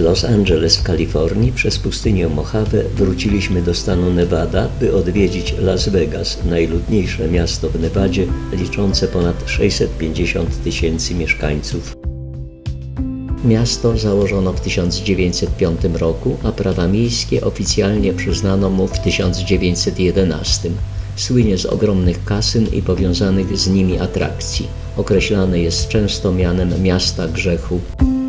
Los Angeles w Kalifornii przez pustynię Mojave wróciliśmy do stanu Nevada, by odwiedzić Las Vegas, najludniejsze miasto w Nevadzie, liczące ponad 650 000 mieszkańców. Miasto założono w 1905 roku, a prawa miejskie oficjalnie przyznano mu w 1911. Słynie z ogromnych kasyn i powiązanych z nimi atrakcji. Określane jest często mianem miasta grzechu.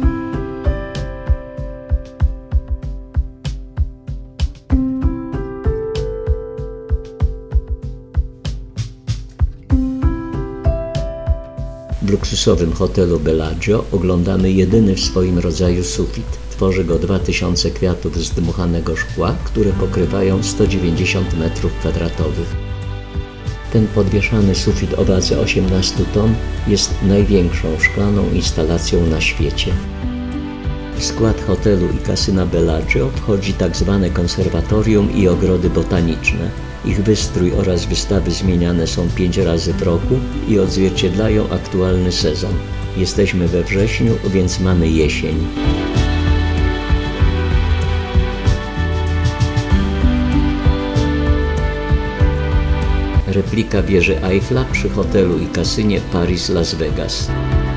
W luksusowym hotelu Bellagio oglądamy jedyny w swoim rodzaju sufit. Tworzy go 2000 kwiatów z dmuchanego szkła, które pokrywają 190 m2. Ten podwieszany sufit o wadze 18 ton jest największą szklaną instalacją na świecie. W skład hotelu i kasyna Bellagio wchodzi tzw. konserwatorium i ogrody botaniczne. Ich wystrój oraz wystawy zmieniane są 5 razy w roku i odzwierciedlają aktualny sezon. Jesteśmy we wrześniu, więc mamy jesień. Replika wieży Eiffla przy hotelu i kasynie Paris Las Vegas.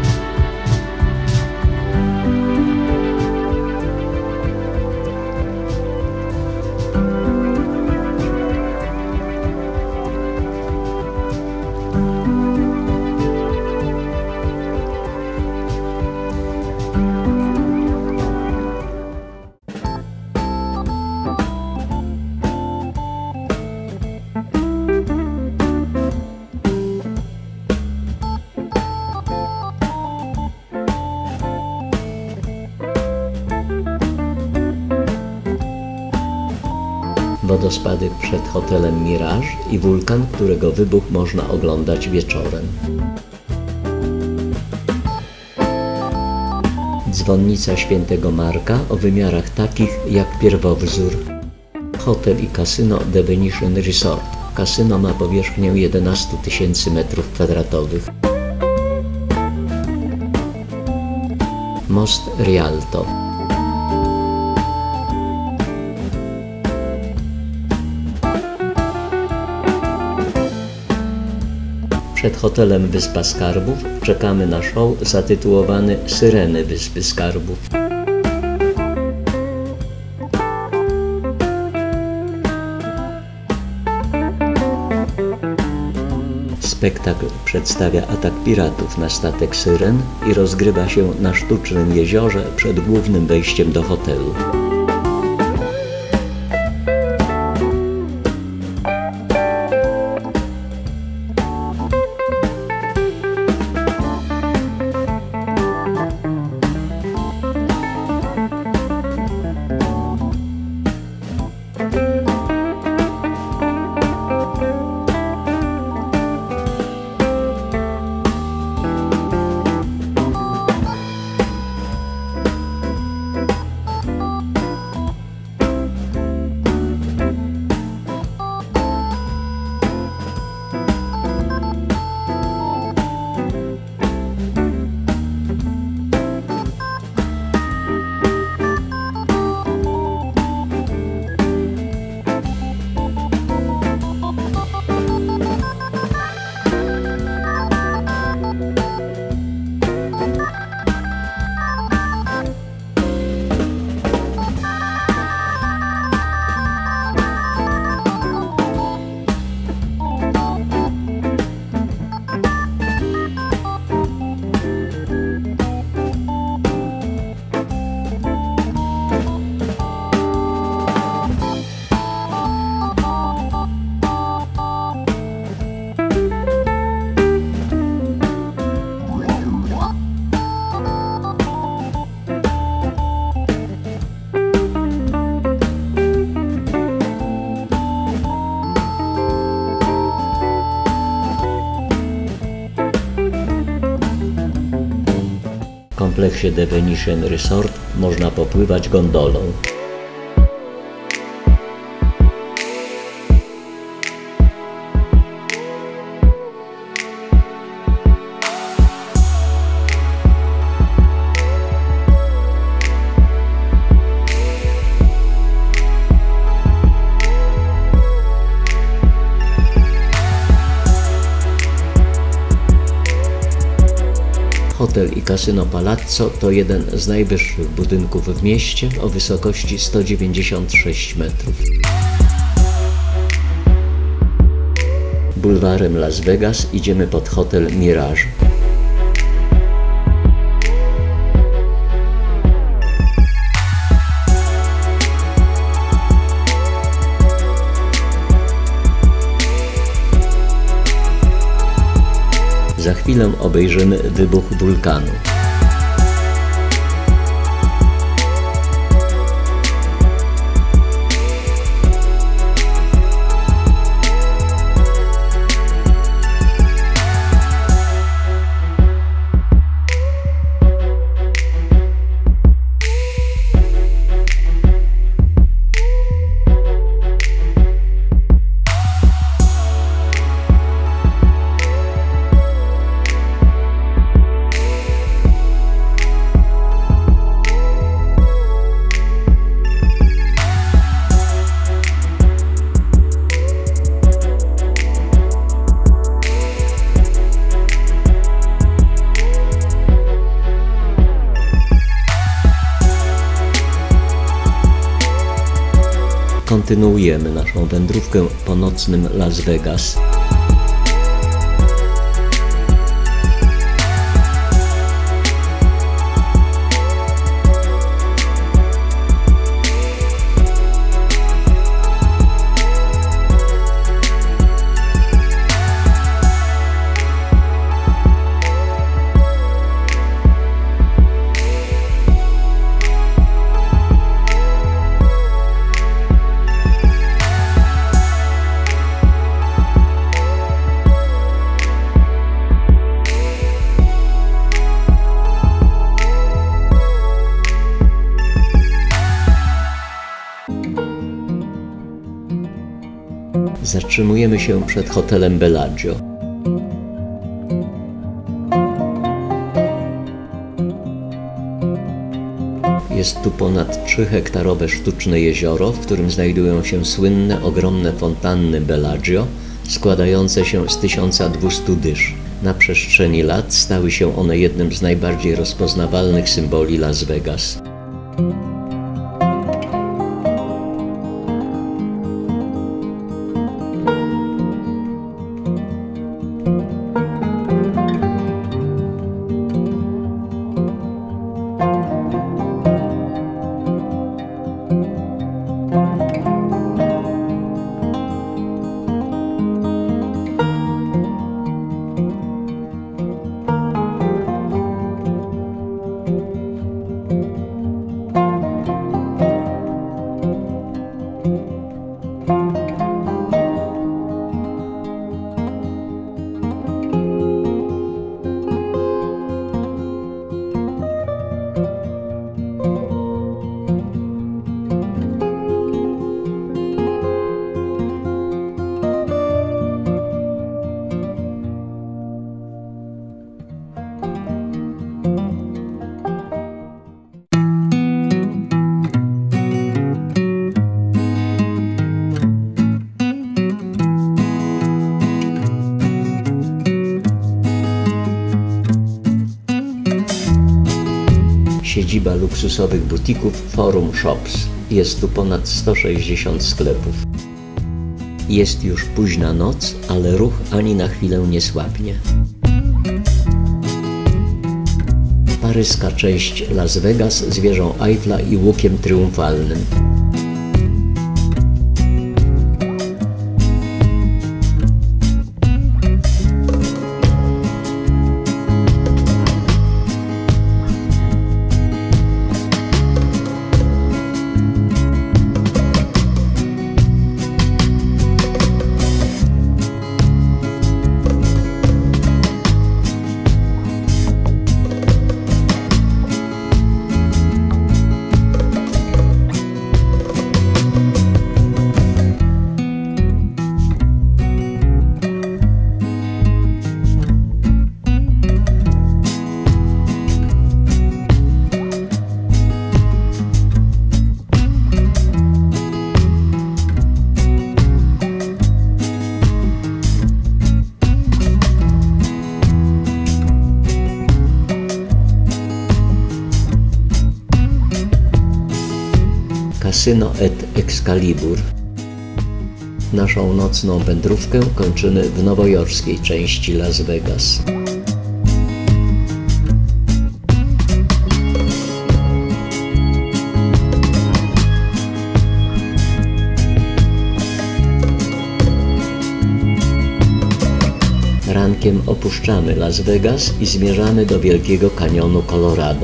Wodospadek przed hotelem Mirage i wulkan, którego wybuch można oglądać wieczorem. Dzwonnica Świętego Marka o wymiarach takich jak pierwowzór. Hotel i kasyno The Venetian Resort. Kasyno ma powierzchnię 11 000 m2. Most Rialto. Przed hotelem Wyspa Skarbów czekamy na show zatytułowany Syreny Wyspy Skarbów. Spektakl przedstawia atak piratów na statek Syren i rozgrywa się na sztucznym jeziorze przed głównym wejściem do hotelu. W kompleksie The Venetian Resort można popływać gondolą. Hotel i Kasyno Palazzo to jeden z najwyższych budynków w mieście o wysokości 196 metrów. Bulwarem Las Vegas idziemy pod hotel Mirage. Za chwilę obejrzymy wybuch wulkanu. Kontynuujemy naszą wędrówkę po nocnym Las Vegas. Zatrzymujemy się przed hotelem Bellagio. Jest tu ponad 3-hektarowe sztuczne jezioro, w którym znajdują się słynne, ogromne fontanny Bellagio, składające się z 1200 dysz. Na przestrzeni lat stały się one jednym z najbardziej rozpoznawalnych symboli Las Vegas. Siedziba luksusowych butików Forum Shops. Jest tu ponad 160 sklepów. Jest już późna noc, ale ruch ani na chwilę nie słabnie. Paryska część Las Vegas z wieżą Eiffla i łukiem triumfalnym. Casino et Excalibur. Naszą nocną wędrówkę kończymy w nowojorskiej części Las Vegas. Rankiem opuszczamy Las Vegas i zmierzamy do Wielkiego Kanionu Colorado.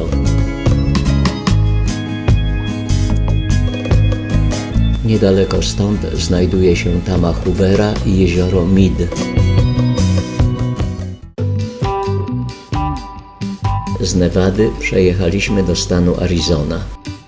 Niedaleko stąd znajduje się tama Hoovera i jezioro Mead. Z Nevady przejechaliśmy do stanu Arizona.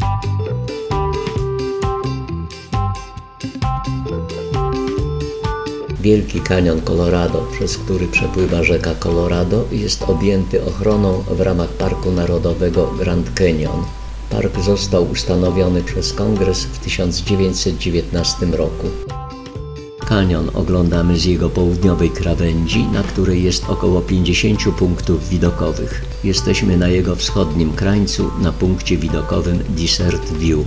Wielki Kanion Colorado, przez który przepływa rzeka Colorado, jest objęty ochroną w ramach Parku Narodowego Grand Canyon. Park został ustanowiony przez Kongres w 1919 roku. Kanion oglądamy z jego południowej krawędzi, na której jest około 50 punktów widokowych. Jesteśmy na jego wschodnim krańcu, na punkcie widokowym Desert View.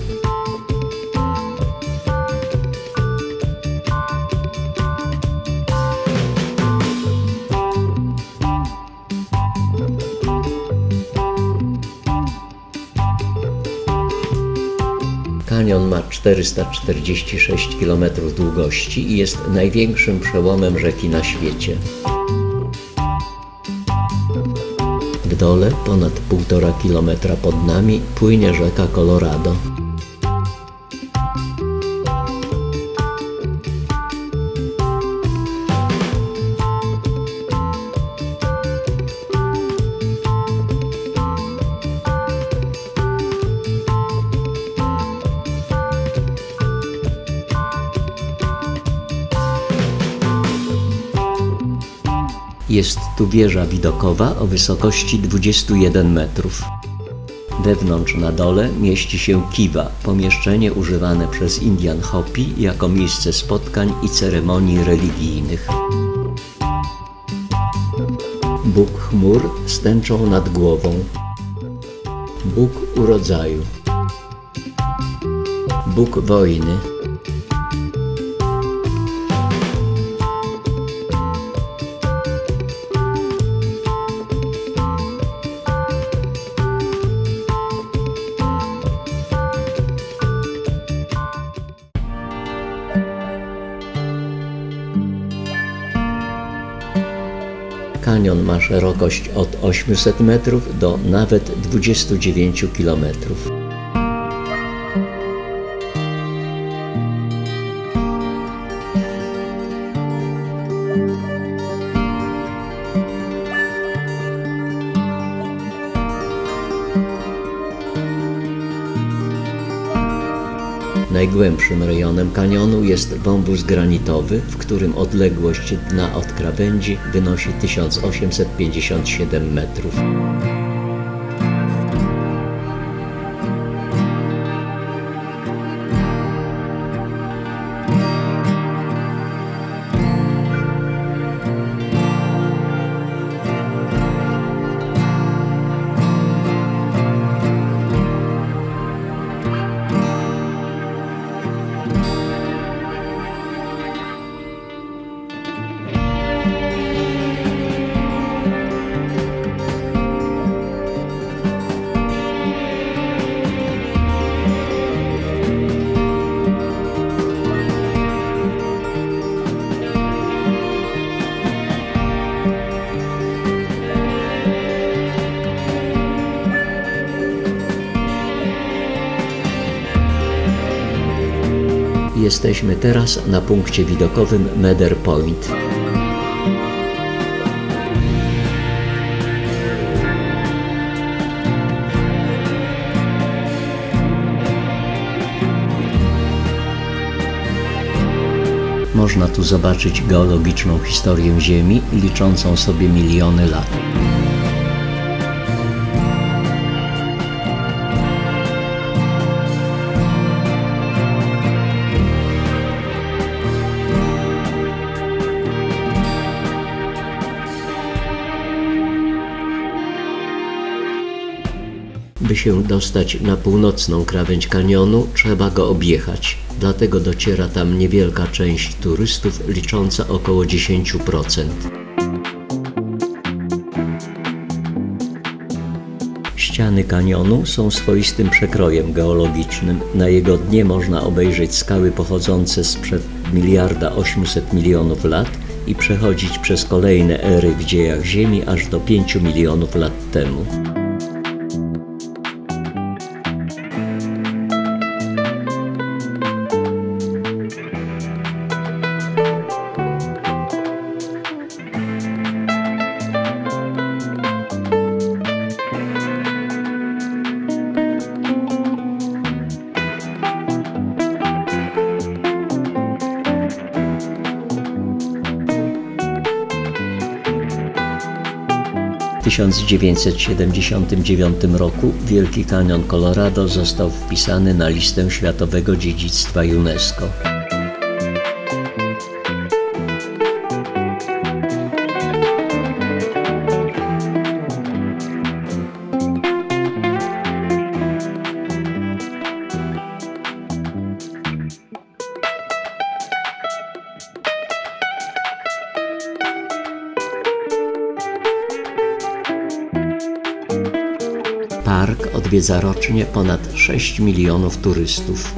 Kanion ma 446 km długości i jest największym przełomem rzeki na świecie. W dole, ponad 1,5 km pod nami, płynie rzeka Colorado. Jest tu wieża widokowa o wysokości 21 metrów. Wewnątrz na dole mieści się kiwa, pomieszczenie używane przez Indian Hopi jako miejsce spotkań i ceremonii religijnych. Bóg chmur z tęczą nad głową. Bóg urodzaju. Bóg wojny. Kanion ma szerokość od 800 metrów do nawet 29 kilometrów. Najgłębszym rejonem kanionu jest wąwóz granitowy, w którym odległość dna od krawędzi wynosi 1857 metrów. Jesteśmy teraz na punkcie widokowym Medder Point. Można tu zobaczyć geologiczną historię Ziemi, liczącą sobie miliony lat. Aby się dostać na północną krawędź kanionu, trzeba go objechać. Dlatego dociera tam niewielka część turystów, licząca około 10%. Ściany kanionu są swoistym przekrojem geologicznym. Na jego dnie można obejrzeć skały pochodzące sprzed 1,8 miliarda lat i przechodzić przez kolejne ery w dziejach Ziemi aż do 5 milionów lat temu. W 1979 roku Wielki Kanion Colorado został wpisany na listę Światowego Dziedzictwa UNESCO. Park odwiedza rocznie ponad 6 milionów turystów.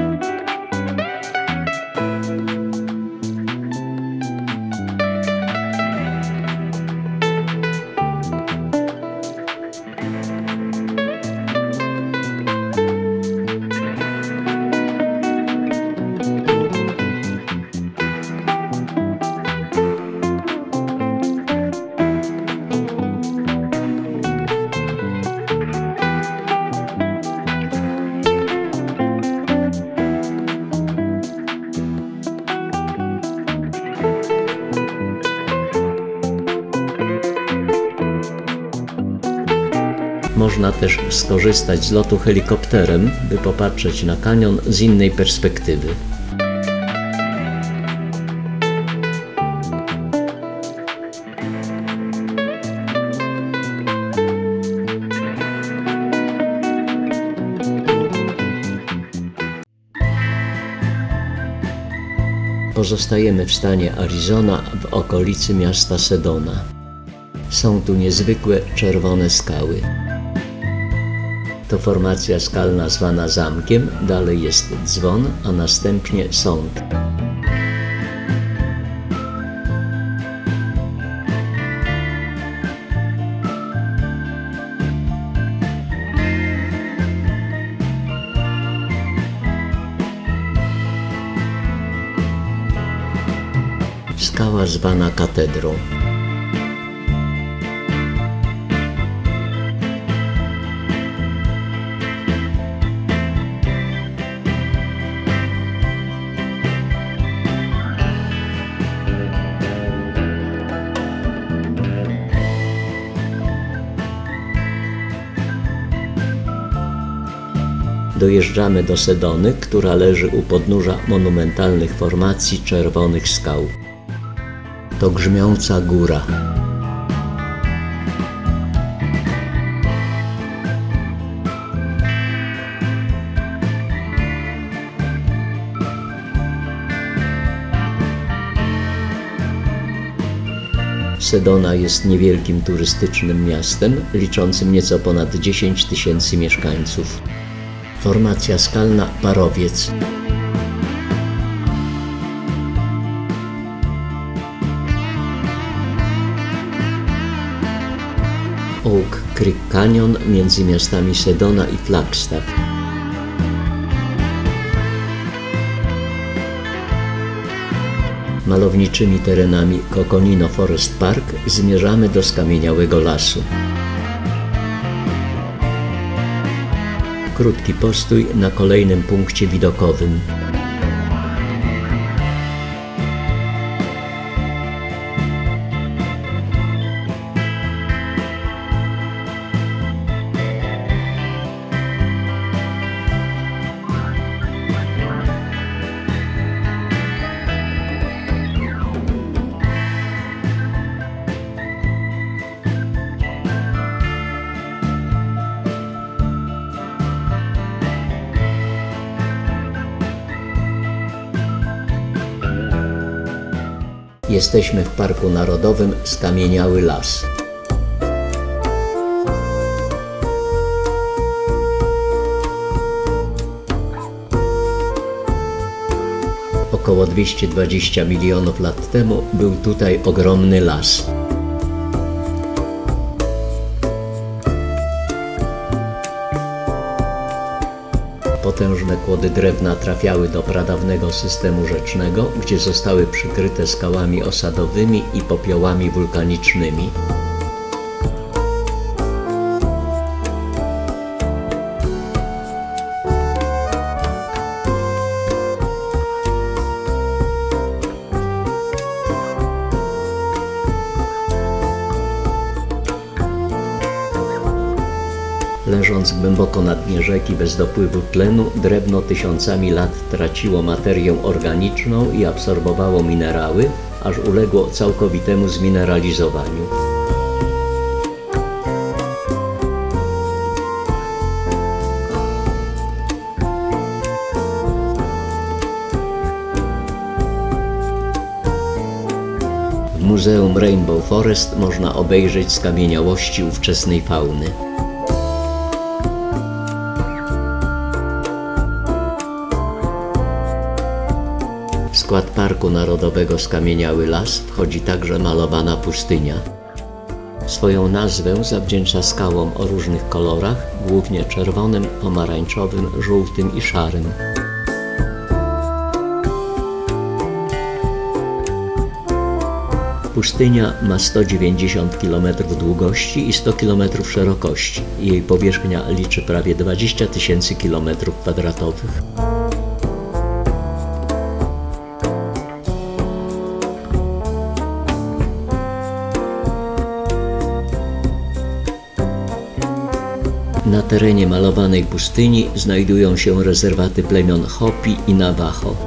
Można też skorzystać z lotu helikopterem, by popatrzeć na kanion z innej perspektywy. Pozostajemy w stanie Arizona w okolicy miasta Sedona. Są tu niezwykłe czerwone skały. To formacja skalna zwana zamkiem, dalej jest dzwon, a następnie sąd. Skała zwana katedrą. Dojeżdżamy do Sedony, która leży u podnóża monumentalnych formacji czerwonych skał. To grzmiąca góra. Sedona jest niewielkim turystycznym miastem, liczącym nieco ponad 10 000 mieszkańców. Formacja skalna Parowiec. Oak Creek Canyon między miastami Sedona i Flagstaff. Malowniczymi terenami Coconino Forest Park zmierzamy do skamieniałego lasu. Krótki postój na kolejnym punkcie widokowym. Jesteśmy w Parku Narodowym Skamieniały Las. Około 220 milionów lat temu był tutaj ogromny las. Potężne kłody drewna trafiały do pradawnego systemu rzecznego, gdzie zostały przykryte skałami osadowymi i popiołami wulkanicznymi. Leżąc głęboko na dnie rzeki bez dopływu tlenu, drewno tysiącami lat traciło materię organiczną i absorbowało minerały, aż uległo całkowitemu zmineralizowaniu. W Muzeum Rainbow Forest można obejrzeć skamieniałości ówczesnej fauny. W skład Parku Narodowego Skamieniały Las wchodzi także malowana pustynia. Swoją nazwę zawdzięcza skałom o różnych kolorach, głównie czerwonym, pomarańczowym, żółtym i szarym. Pustynia ma 190 km długości i 100 km szerokości. Jej powierzchnia liczy prawie 20 000 km². Na terenie malowanej pustyni znajdują się rezerwaty plemion Hopi i Navajo.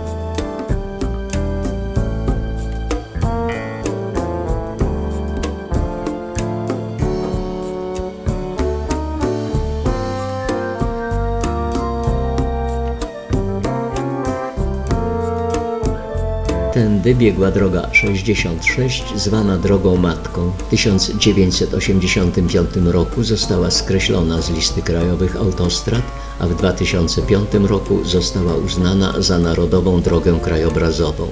Tędy biegła droga 66, zwana Drogą Matką. W 1985 roku została skreślona z listy krajowych autostrad, a w 2005 roku została uznana za Narodową Drogę Krajobrazową.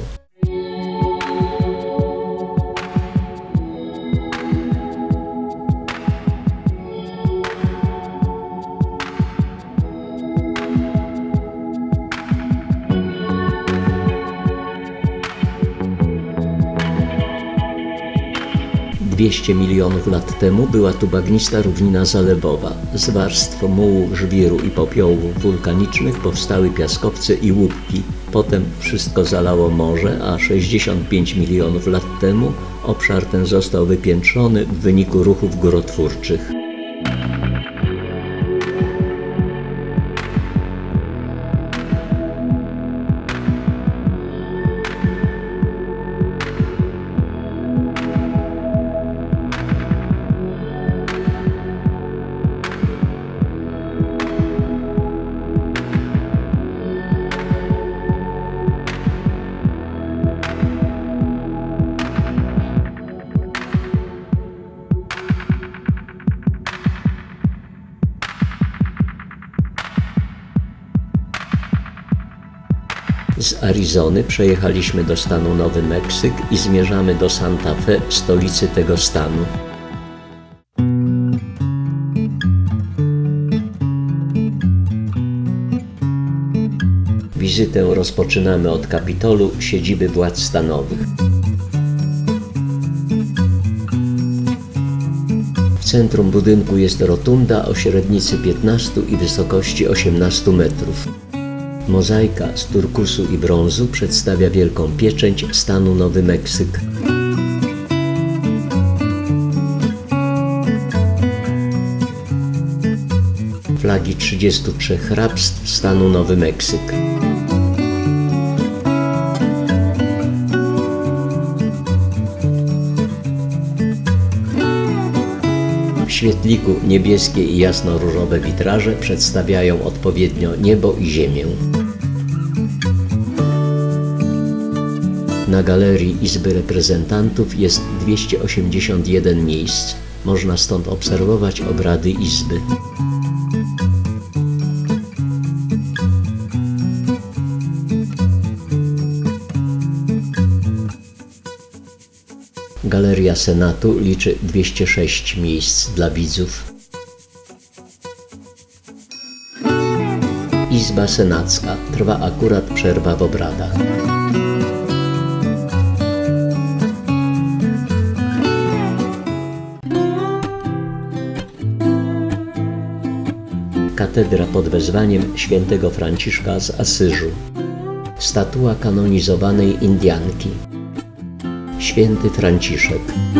Dwieście milionów lat temu była tu bagnista równina zalewowa. Z warstw mułu, żwiru i popiołów wulkanicznych powstały piaskowce i łupki. Potem wszystko zalało morze, a 65 milionów lat temu obszar ten został wypiętrzony w wyniku ruchów górotwórczych. Z Arizony przejechaliśmy do stanu Nowy Meksyk i zmierzamy do Santa Fe, stolicy tego stanu. Wizytę rozpoczynamy od Kapitolu, siedziby władz stanowych. W centrum budynku jest rotunda o średnicy 15 i wysokości 18 metrów. Mozaika z turkusu i brązu przedstawia wielką pieczęć stanu Nowy Meksyk. Flagi 33 hrabstw stanu Nowy Meksyk. W świetliku niebieskie i jasno-różowe witraże przedstawiają odpowiednio niebo i ziemię. Na galerii Izby Reprezentantów jest 281 miejsc. Można stąd obserwować obrady Izby. Galeria Senatu liczy 206 miejsc dla widzów. Izba Senacka. Trwa akurat przerwa w obradach. Katedra pod wezwaniem świętego Franciszka z Asyżu. Statua kanonizowanej Indianki. Święty Franciszek.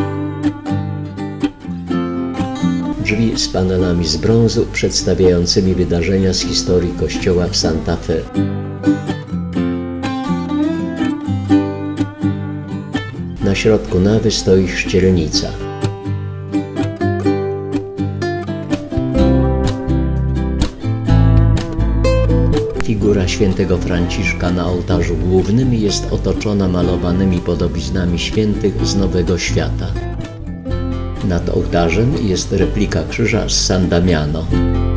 Drzwi z panelami z brązu przedstawiającymi wydarzenia z historii kościoła w Santa Fe. Na środku nawy stoi chrzcielnica. Figura świętego Franciszka na ołtarzu głównym jest otoczona malowanymi podobiznami świętych z Nowego Świata. Nad ołtarzem jest replika krzyża z San Damiano.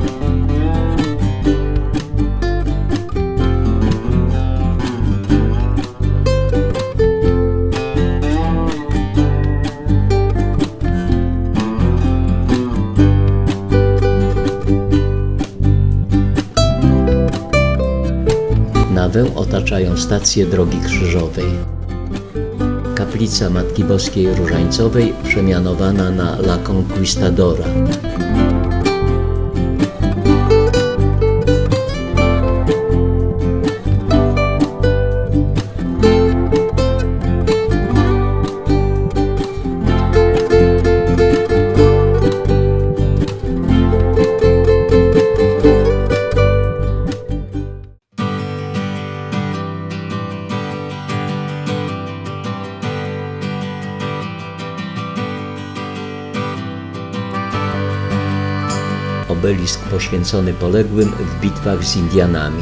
Nawę otaczają stacje drogi krzyżowej. Kaplica Matki Boskiej Różańcowej przemianowana na La Conquistadora. Obelisk poświęcony poległym w bitwach z Indianami.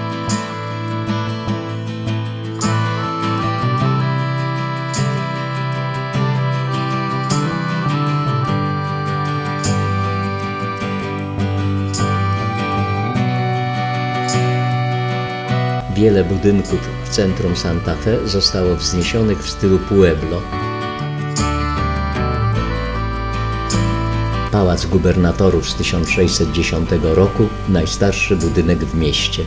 Wiele budynków w centrum Santa Fe zostało wzniesionych w stylu Pueblo. Pałac Gubernatorów z 1610 roku, najstarszy budynek w mieście.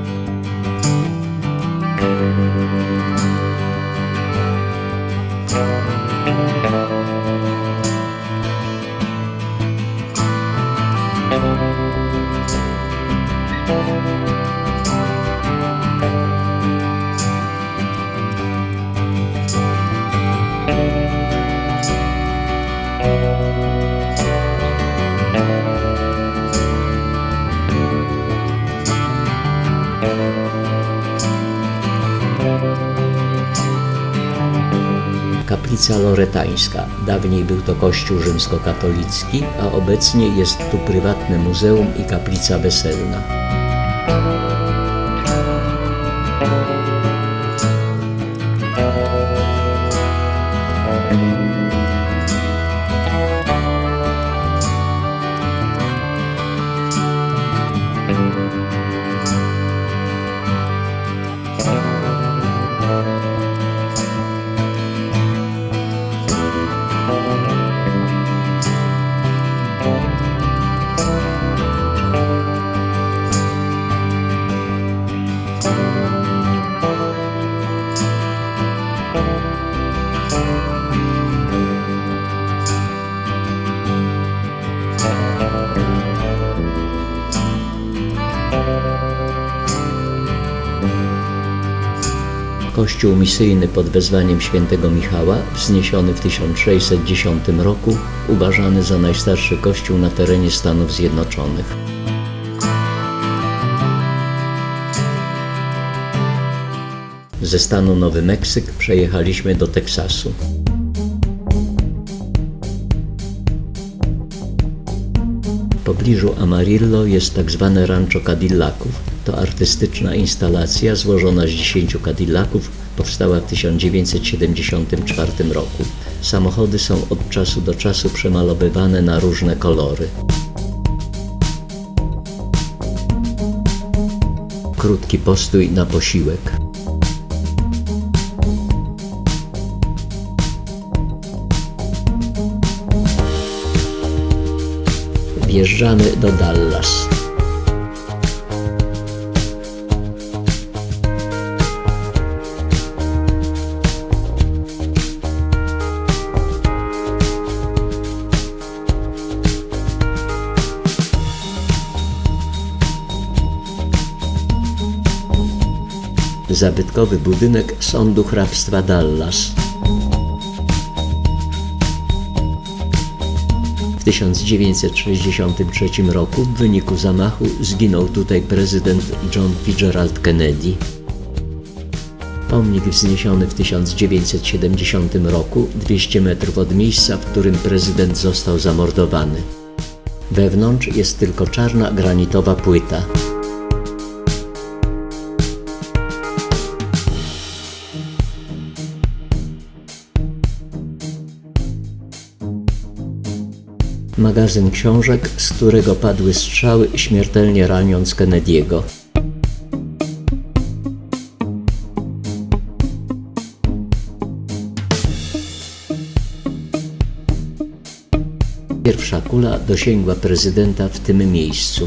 Kaplica Loretańska. Dawniej był to kościół rzymskokatolicki, a obecnie jest tu prywatne muzeum i kaplica weselna. Kościół misyjny pod wezwaniem świętego Michała, wzniesiony w 1610 roku, uważany za najstarszy kościół na terenie Stanów Zjednoczonych. Ze stanu Nowy Meksyk przejechaliśmy do Teksasu. W pobliżu Amarillo jest tak zwane Rancho Cadillaców. To artystyczna instalacja złożona z 10 Cadillaców Powstała w 1974 roku. Samochody są od czasu do czasu przemalowywane na różne kolory. Krótki postój na posiłek. Wjeżdżamy do Dallas. Zabytkowy budynek Sądu Hrabstwa Dallas. W 1963 roku w wyniku zamachu zginął tutaj prezydent John Fitzgerald Kennedy. Pomnik wzniesiony w 1970 roku, 200 metrów od miejsca, w którym prezydent został zamordowany. Wewnątrz jest tylko czarna granitowa płyta. Magazyn książek, z którego padły strzały, śmiertelnie raniąc Kennedy'ego. Pierwsza kula dosięgła prezydenta w tym miejscu.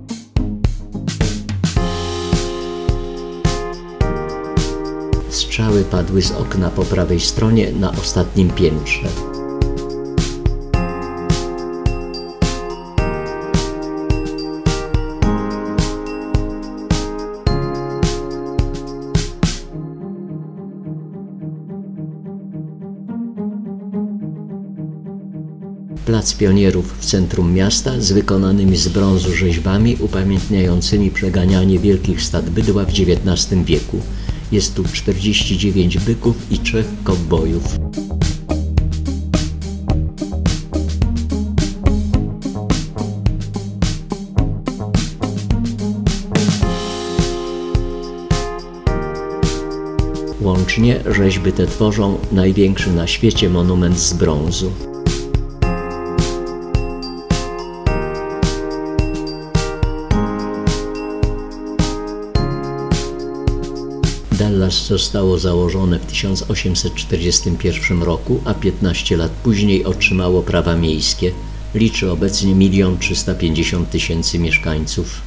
Strzały padły z okna po prawej stronie na ostatnim piętrze. Plac Pionierów w centrum miasta z wykonanymi z brązu rzeźbami upamiętniającymi przeganianie wielkich stad bydła w XIX wieku. Jest tu 49 byków i 3 kowbojów. Łącznie rzeźby te tworzą największy na świecie monument z brązu. Dallas zostało założone w 1841 roku, a 15 lat później otrzymało prawa miejskie. Liczy obecnie 1 350 000 mieszkańców.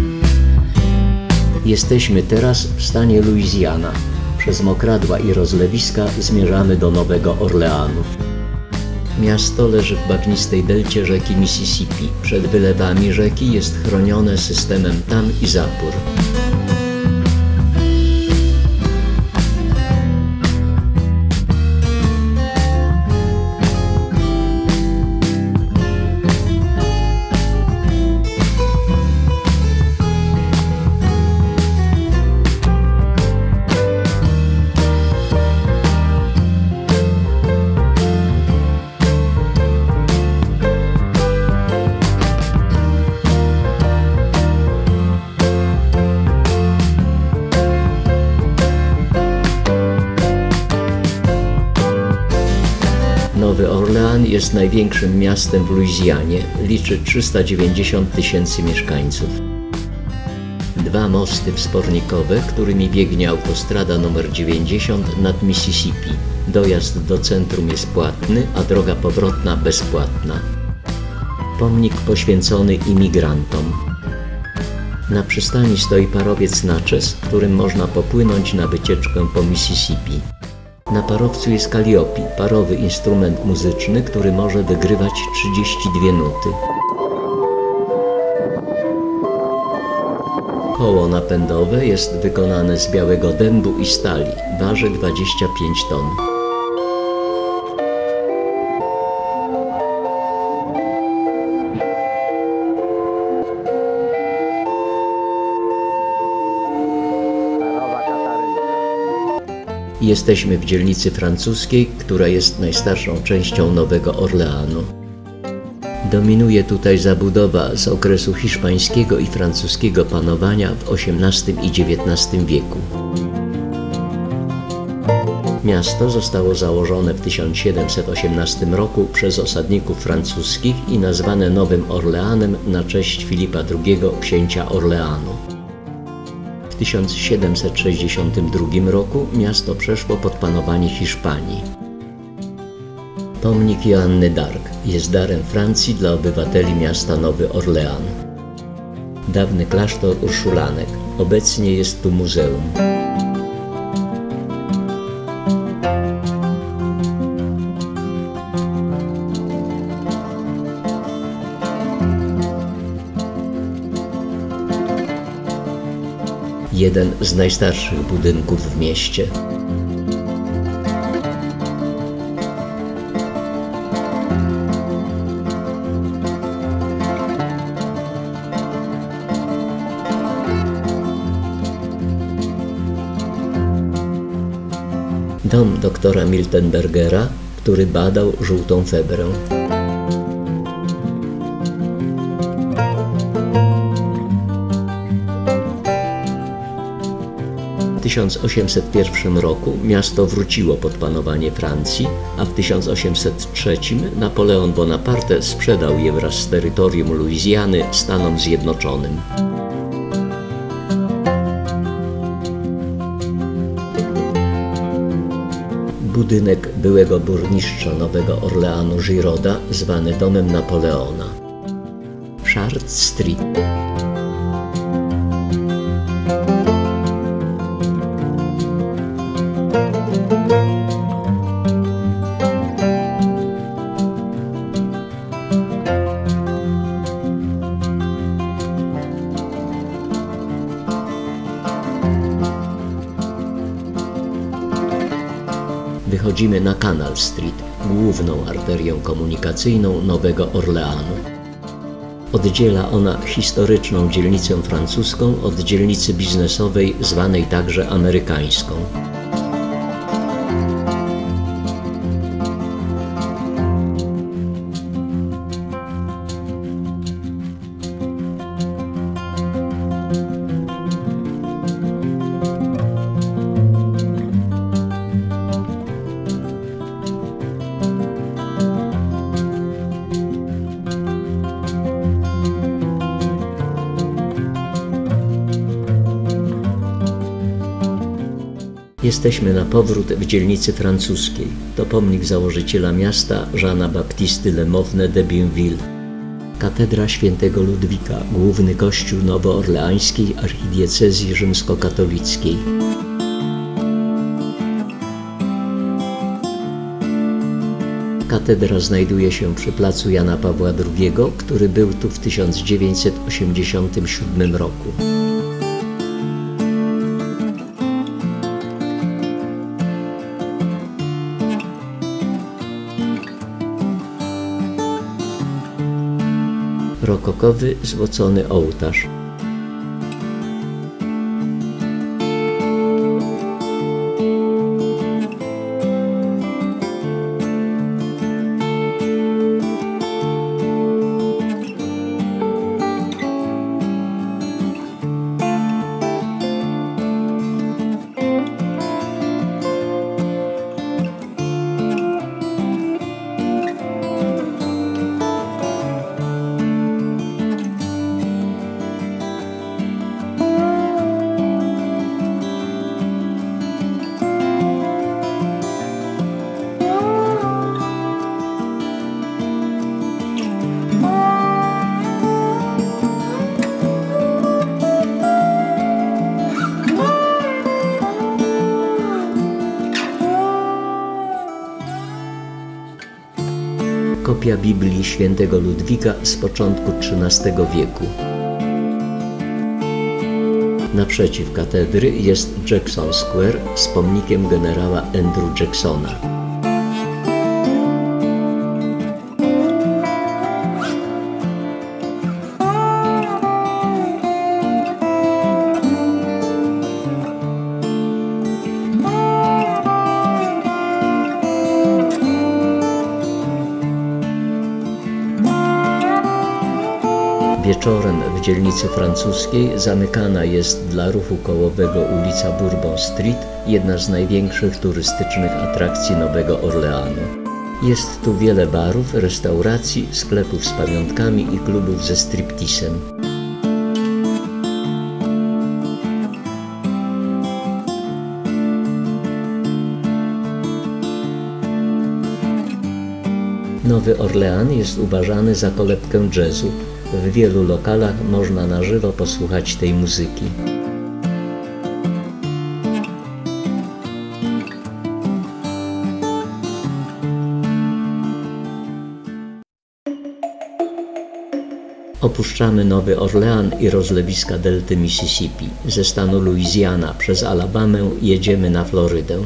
Jesteśmy teraz w stanie Louisiana. Przez mokradła i rozlewiska zmierzamy do Nowego Orleanu. Miasto leży w bagnistej delcie rzeki Mississippi. Przed wylewami rzeki jest chronione systemem tam i zapór. Nowy Orlean jest największym miastem w Luizjanie, liczy 390 000 mieszkańców. 2 mosty wspornikowe, którymi biegnie autostrada nr 90 nad Mississippi. Dojazd do centrum jest płatny, a droga powrotna bezpłatna. Pomnik poświęcony imigrantom. Na przystani stoi parowiec Natchez, którym można popłynąć na wycieczkę po Mississippi. Na parowcu jest calliope, parowy instrument muzyczny, który może wygrywać 32 nuty. Koło napędowe jest wykonane z białego dębu i stali, waży 25 ton. Jesteśmy w dzielnicy francuskiej, która jest najstarszą częścią Nowego Orleanu. Dominuje tutaj zabudowa z okresu hiszpańskiego i francuskiego panowania w XVIII i XIX wieku. Miasto zostało założone w 1718 roku przez osadników francuskich i nazwane Nowym Orleanem na cześć Filipa II, księcia Orleanu. W 1762 roku miasto przeszło pod panowanie Hiszpanii. Pomnik Joanny d'Arc jest darem Francji dla obywateli miasta Nowy Orlean. Dawny klasztor Urszulanek. Obecnie jest tu muzeum. Jeden z najstarszych budynków w mieście. Dom doktora Miltenbergera, który badał żółtą febrę. W 1801 roku miasto wróciło pod panowanie Francji, a w 1803 Napoleon Bonaparte sprzedał je wraz z terytorium Luizjany Stanom Zjednoczonym. Budynek byłego burmistrza Nowego Orleanu Giroda, zwany domem Napoleona. Chartres Street. Wychodzimy na Canal Street, główną arterię komunikacyjną Nowego Orleanu. Oddziela ona historyczną dzielnicę francuską od dzielnicy biznesowej zwanej także amerykańską. Jesteśmy na powrót w dzielnicy francuskiej. To pomnik założyciela miasta Jeana Baptisty Lemowne de Bienville. Katedra Świętego Ludwika, główny kościół nowoorleańskiej archidiecezji rzymskokatolickiej. Katedra znajduje się przy placu Jana Pawła II, który był tu w 1987 roku. Rokokowy, złocony ołtarz. Kopia Biblii Świętego Ludwika z początku XIII wieku. Naprzeciw katedry jest Jackson Square z pomnikiem generała Andrew Jacksona. Wieczorem w dzielnicy francuskiej zamykana jest dla ruchu kołowego ulica Bourbon Street, jedna z największych turystycznych atrakcji Nowego Orleanu. Jest tu wiele barów, restauracji, sklepów z pamiątkami i klubów ze stripteasem. Nowy Orlean jest uważany za kolebkę jazzu. W wielu lokalach można na żywo posłuchać tej muzyki. Opuszczamy Nowy Orlean i rozlewiska delty Mississippi. Ze stanu Louisiana przez Alabamę jedziemy na Florydę.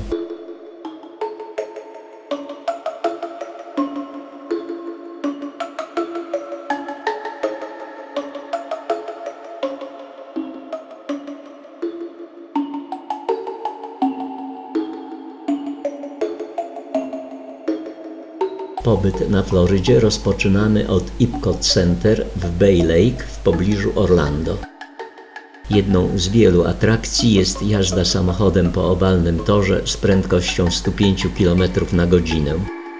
Pobyt na Florydzie rozpoczynamy od Epcot Center w Bay Lake w pobliżu Orlando. Jedną z wielu atrakcji jest jazda samochodem po owalnym torze z prędkością 105 km na godzinę.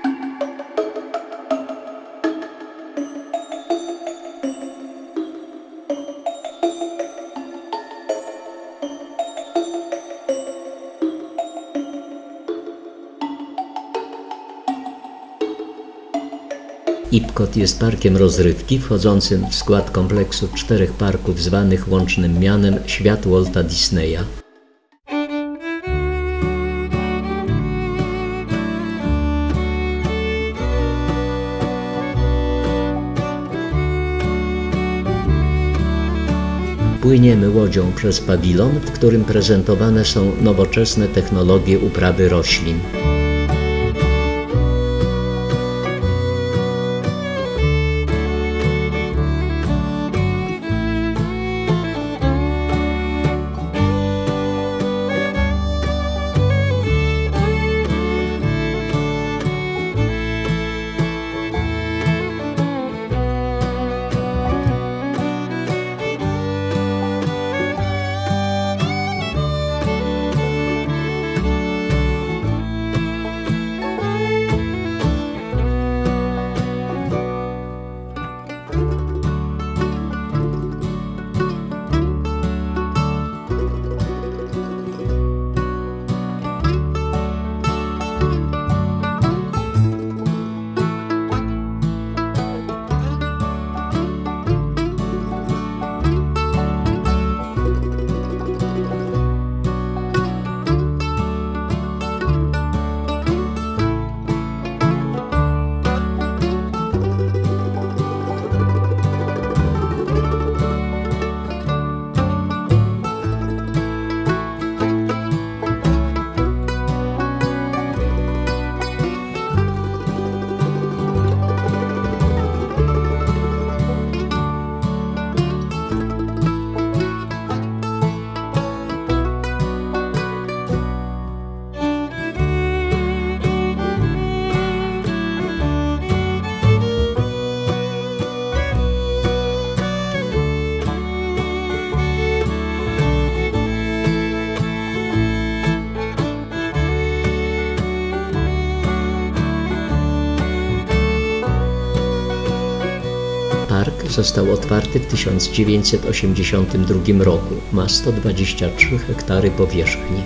Epcot jest parkiem rozrywki wchodzącym w skład kompleksu 4 parków zwanych łącznym mianem Świat Walta Disneya. Płyniemy łodzią przez pawilon, w którym prezentowane są nowoczesne technologie uprawy roślin. Park został otwarty w 1982 roku. Ma 123 hektary powierzchni.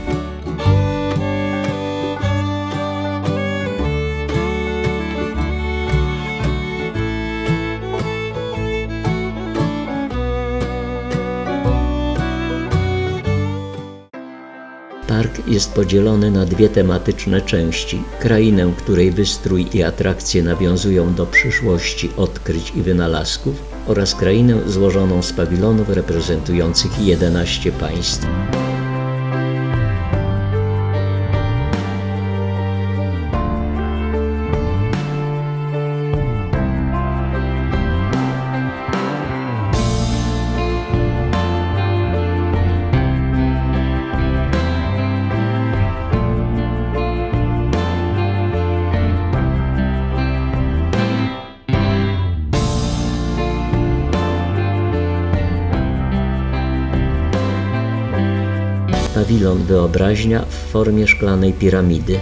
Park jest podzielony na dwie tematyczne części. Krainę, której wystrój i atrakcje nawiązują do przyszłości, odkryć i wynalazków, oraz krainę złożoną z pawilonów reprezentujących 11 państw. pawilon Wyobraźnia w formie szklanej piramidy.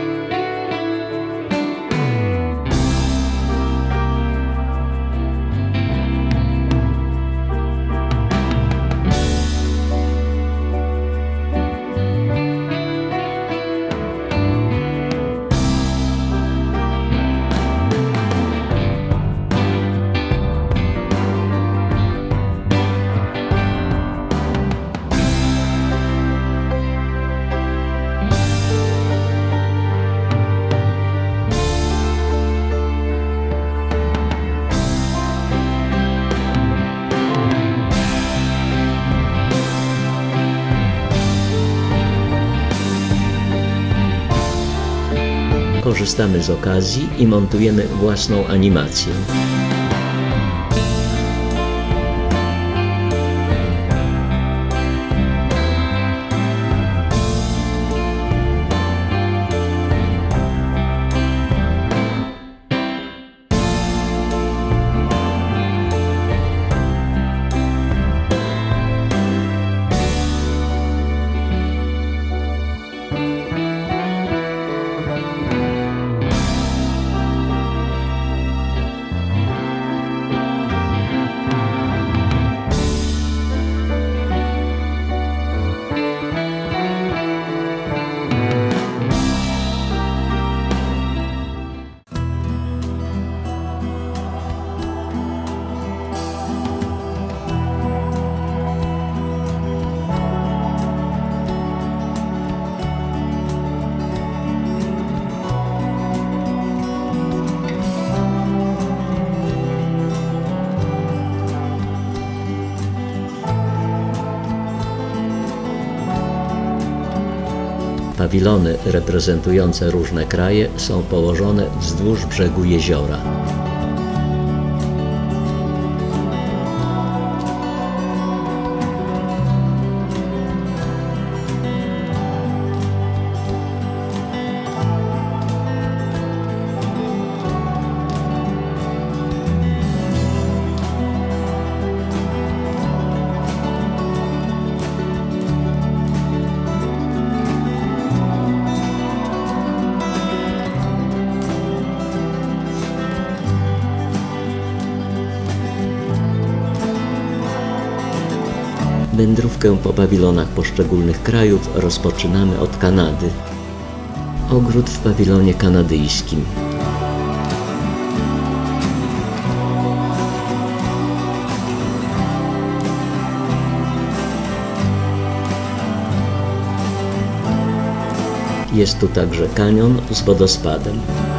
Korzystamy z okazji i montujemy własną animację. Pawilony reprezentujące różne kraje są położone wzdłuż brzegu jeziora. Wędrówkę po pawilonach poszczególnych krajów rozpoczynamy od Kanady. Ogród w pawilonie kanadyjskim. Jest tu także kanion z wodospadem.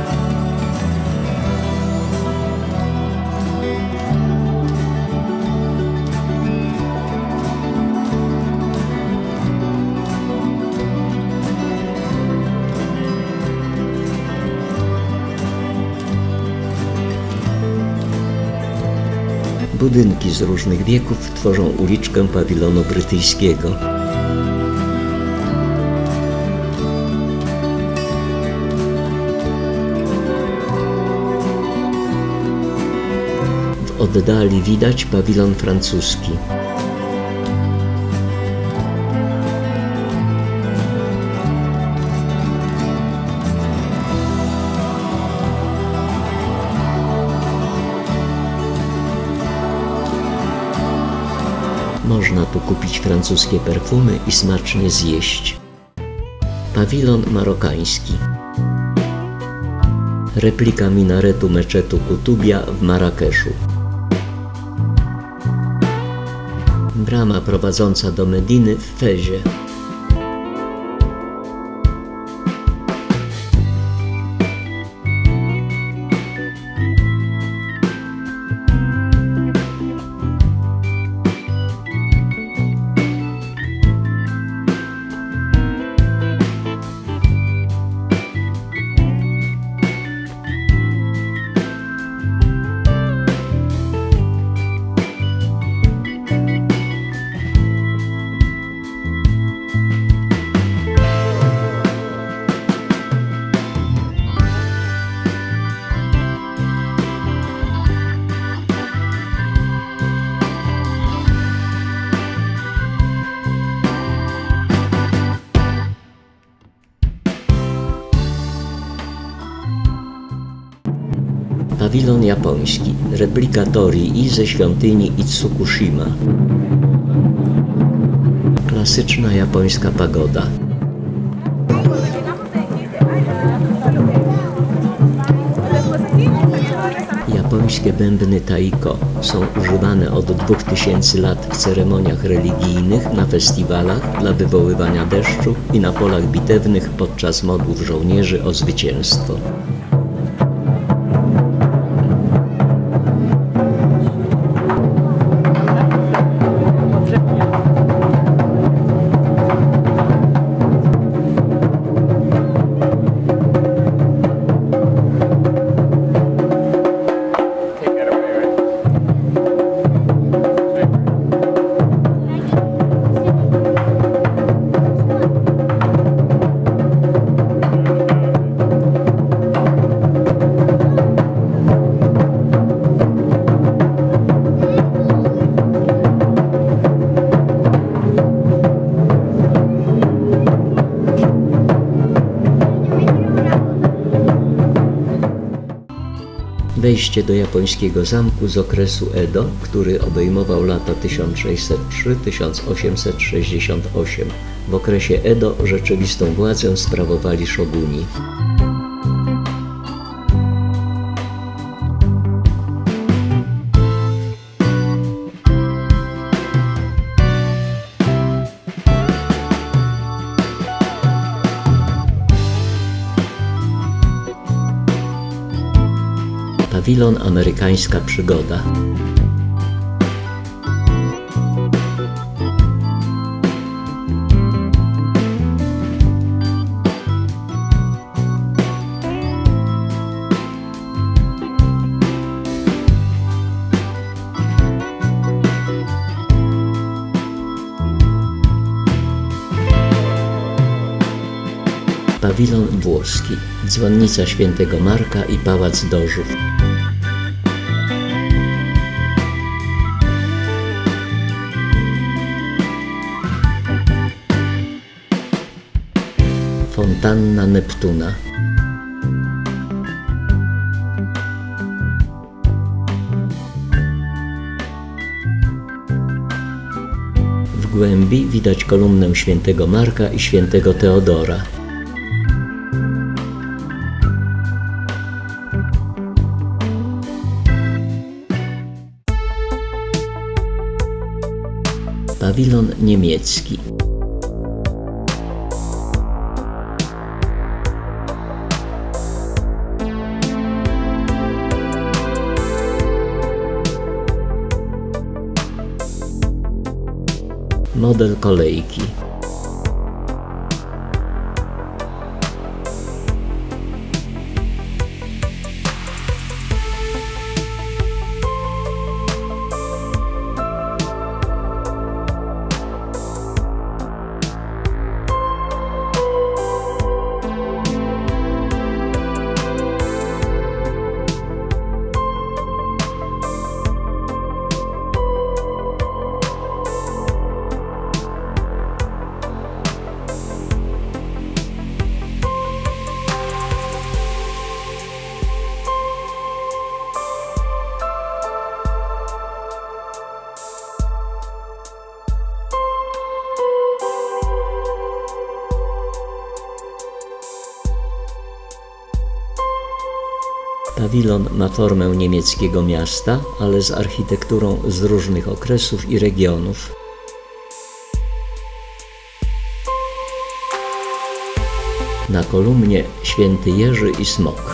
Budynki z różnych wieków tworzą uliczkę pawilonu brytyjskiego. W oddali widać pawilon francuski. Można tu kupić francuskie perfumy i smacznie zjeść. Pawilon marokański. Replika minaretu meczetu Kutubia w Marrakeszu. Brama prowadząca do Mediny w Fezie. Pawilon japoński, replika torii ze świątyni Itsukushima. Klasyczna japońska pagoda. Japońskie bębny taiko są używane od 2000 lat w ceremoniach religijnych, na festiwalach dla wywoływania deszczu i na polach bitewnych podczas modłów żołnierzy o zwycięstwo. Wejście do japońskiego zamku z okresu Edo, który obejmował lata 1603–1868. W okresie Edo rzeczywistą władzę sprawowali szoguni. Pawilon amerykańska przygoda. Pawilon włoski, dzwonnica Świętego Marka i Pałac Dożów. Fontanna Neptuna. W głębi widać kolumnę Świętego Marka i Świętego Teodora. Pawilon niemiecki. Model kolejki. Pawilon ma formę niemieckiego miasta, ale z architekturą z różnych okresów i regionów. Na kolumnie Święty Jerzy i Smok.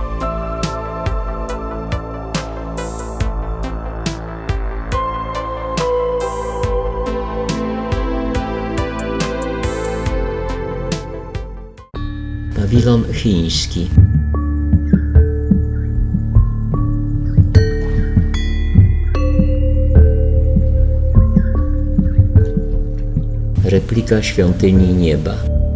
Pawilon chiński. Replika Świątyni Nieba.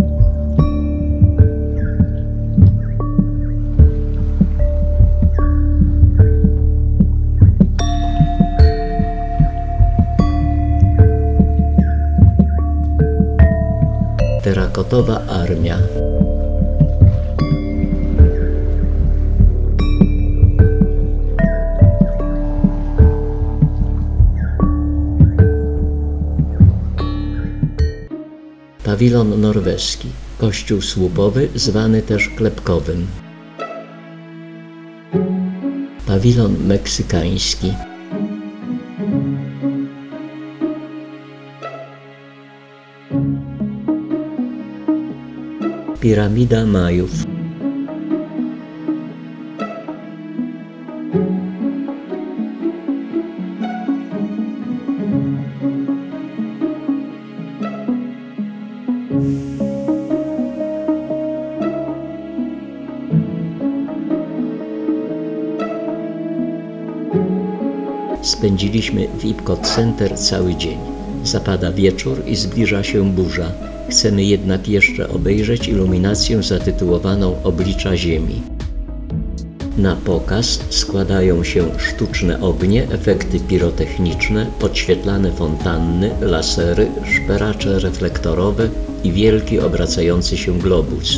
Terakotowa armia. Pawilon norweski, kościół słupowy zwany też klepkowym. Pawilon meksykański. Piramida Majów. Spędziliśmy w Epcot Center cały dzień. Zapada wieczór i zbliża się burza. Chcemy jednak jeszcze obejrzeć iluminację zatytułowaną Oblicza Ziemi. Na pokaz składają się sztuczne ognie, efekty pirotechniczne, podświetlane fontanny, lasery, szperacze reflektorowe i wielki obracający się globus.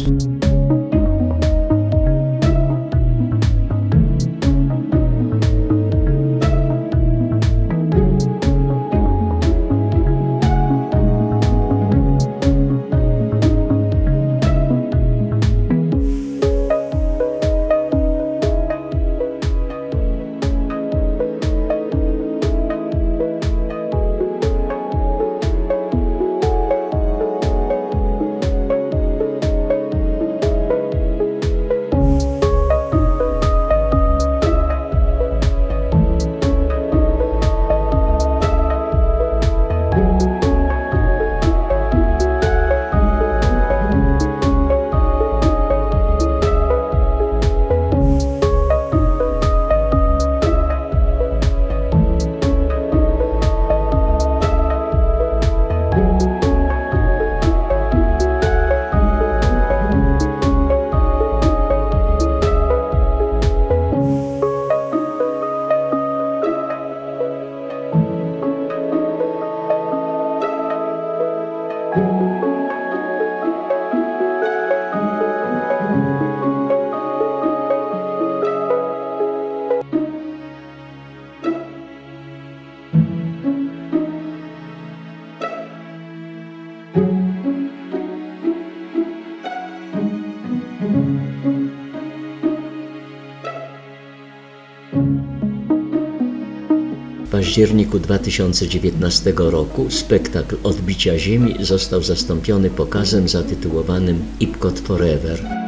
W październiku 2019 roku spektakl Odbicia Ziemi został zastąpiony pokazem zatytułowanym Epcot Forever.